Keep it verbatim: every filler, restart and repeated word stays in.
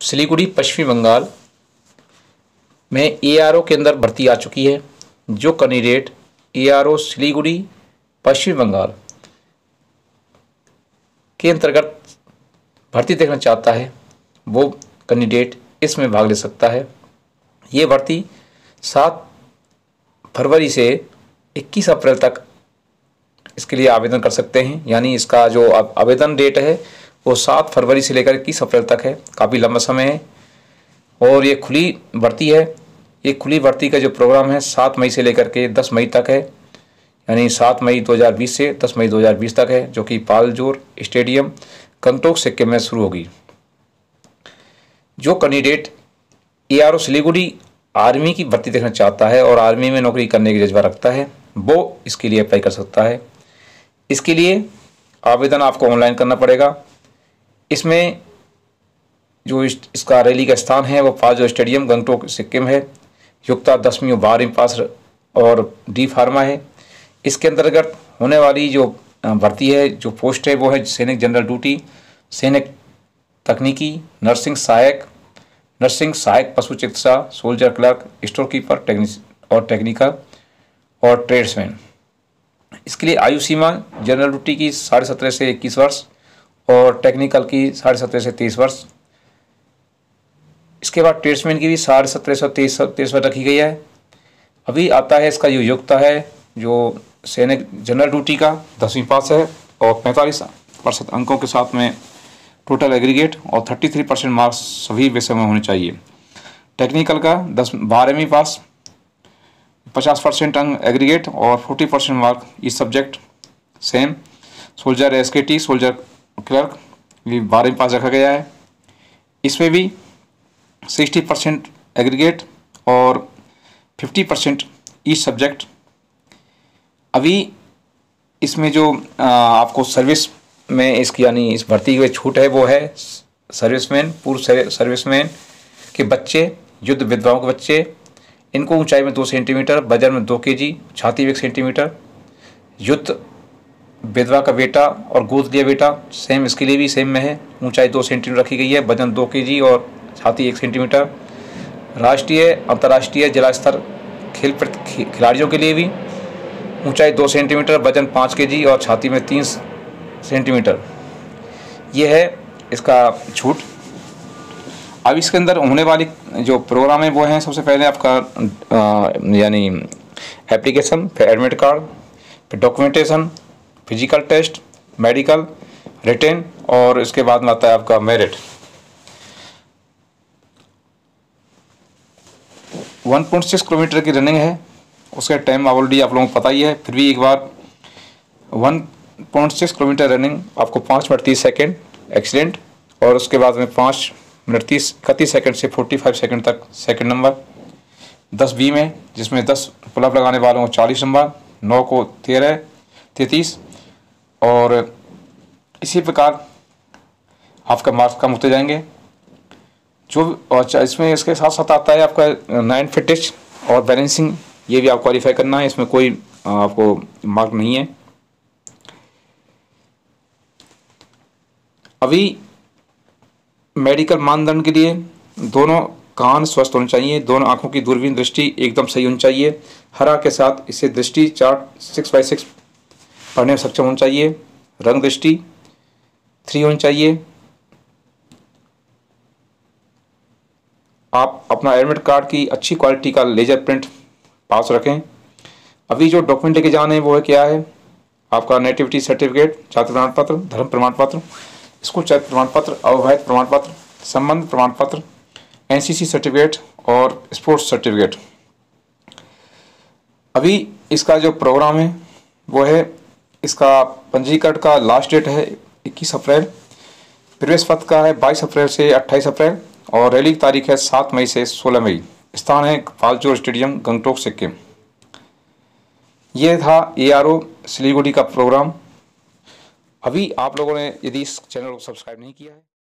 सिलीगुड़ी पश्चिमी बंगाल में ए आर ओ के अंदर भर्ती आ चुकी है। जो candidate A R O Siliguri पश्चिमी बंगाल के अंतर्गत भर्ती देखना चाहता है वो कैंडिडेट इसमें भाग ले सकता है। ये भर्ती सात फरवरी से इक्कीस अप्रैल तक इसके लिए आवेदन कर सकते हैं। यानी इसका जो आवेदन डेट है वो सात फरवरी से लेकर इक्कीस अप्रैल तक है। काफ़ी लंबा समय है और ये खुली भर्ती है। ये खुली भर्ती का जो प्रोग्राम है सात मई से लेकर के दस मई तक है। यानी सात मई दो हज़ार बीस से दस मई दो हज़ार बीस तक है, जो कि पालजोर स्टेडियम गंगटोक सिक्किम में शुरू होगी। जो candidate A R O Siliguri army की भर्ती देखना चाहता है और आर्मी में नौकरी करने की जज्बा रखता है वो इसके लिए अप्लाई कर सकता है। इसके लिए आवेदन आपको ऑनलाइन करना पड़ेगा। इसमें जो इस, इसका रैली का स्थान है वो पालजोर स्टेडियम गंगटोक सिक्किम है। योग्यता दसवीं और बारहवीं पास और डी फार्मा है। इसके अंतर्गत होने वाली जो भर्ती है, जो पोस्ट है वो है सैनिक जनरल ड्यूटी, सैनिक तकनीकी, नर्सिंग सहायक, नर्सिंग सहायक पशु चिकित्सा, soldier clerk, store keeper, technique और टेक्निकल और ट्रेड्समैन। इसके लिए आयु सीमा जनरल ड्यूटी की साढ़े सत्रह से इक्कीस वर्ष और टेक्निकल की साढ़े सत्रह से तेईस वर्ष। इसके बाद ट्रेड्समैन की भी साढ़े सत्रह से तेईस तेईस वर्ष रखी गई है। अभी आता है इसका जो योग्यता है, जो सैनिक जनरल ड्यूटी का दसवीं पास है और पैंतालीस प्रतिशत अंकों के साथ में टोटल एग्रीगेट और तैंतीस परसेंट मार्क्स सभी विषय में होने चाहिए। टेक्निकल का दस बारहवीं पास, पचास परसेंट अंक एग्रीगेट और चालीस परसेंट मार्क इस subject same. Soldier S K T, soldier clerk भी बारहवीं पास रखा गया है। इसमें भी साठ परसेंट एग्रीगेट और पचास परसेंट ईच सब्जेक्ट। अभी इसमें जो आ, आपको सर्विस में इसकी यानी इस भर्ती की छूट है वो है सर्विसमैन, पूर्व सर्विसमैन के बच्चे, युद्ध विधवाओं के बच्चे। इनको ऊंचाई में दो सेंटीमीटर, वजन में दो केजी, छाती में एक सेंटीमीटर। युद्ध विधवा का बेटा और गोद लिया बेटा सेम, इसके लिए भी सेम में है। ऊंचाई दो सेंटीमीटर रखी गई है, वजन दो केजी और छाती एक सेंटीमीटर। राष्ट्रीय अंतर्राष्ट्रीय जिला स्तर खेल खिलाड़ियों के लिए भी ऊंचाई दो सेंटीमीटर, वजन पाँच केजी और छाती में तीन सेंटीमीटर। ये है इसका छूट। अब इसके अंदर होने वाली जो प्रोग्राम है वो है, सबसे पहले आपका यानी एप्लीकेशन, फिर एडमिट कार्ड, फिर documentation, physical test, medical, written और इसके बाद में आता है आपका merit. One point six kilometre की रनिंग है। उसका टाइम ऑलरेडी आप लोगों को पता ही है, फिर भी एक बार one point six kilometre running आपको पाँच मिनट तीस सेकेंड एक्सीडेंट और उसके बाद में पाँच मिनट तीस इकतीस सेकेंड से पैंतालीस सेकेंड तक सेकंड नंबर। दस बी में, जिसमें दस पुलअप लगाने वालों को चालीस नंबर, नौ को तेरह तैंतीस और इसी प्रकार आपका मार्क्स कम होते जाएंगे। जो और इसमें इसके साथ साथ आता है आपका नाइन फिटिश और बैलेंसिंग, ये भी आप क्वालिफाई करना है। इसमें कोई आपको मार्क नहीं है। अभी मेडिकल मानदंड के लिए दोनों कान स्वस्थ होने चाहिए, दोनों आंखों की दूरबीन दृष्टि एकदम सही होनी चाहिए। हरा के साथ इसे दृष्टि चार्ट सिक्स बाई सिक्स पढ़ने में सक्षम होना चाहिए। रंग दृष्टि थ्री होनी चाहिए। आप अपना एडमिट कार्ड की अच्छी क्वालिटी का लेजर प्रिंट पास रखें। अभी जो डॉक्यूमेंट लेके जाने हैं वो है क्या है, आपका नेटिविटी सर्टिफिकेट, जाति प्रमाण पत्र, धर्म प्रमाण पत्र, स्कूल चयन प्रमाण पत्र, अविवाहित प्रमाण पत्र, संबंध प्रमाण पत्र, एन सी सी सर्टिफिकेट और स्पोर्ट्स सर्टिफिकेट। अभी इसका जो प्रोग्राम है वो है, इसका पंजीकरण का लास्ट डेट है इक्कीस अप्रैल, प्रवेश पत्र का है बाईस अप्रैल से अट्ठाईस अप्रैल और रैली की तारीख है सात मई से सोलह मई। स्थान है पालजोर स्टेडियम गंगटोक सिक्किम। ये था ए आर ओ सिलीगुड़ी का प्रोग्राम। अभी आप लोगों ने यदि इस चैनल को सब्सक्राइब नहीं किया है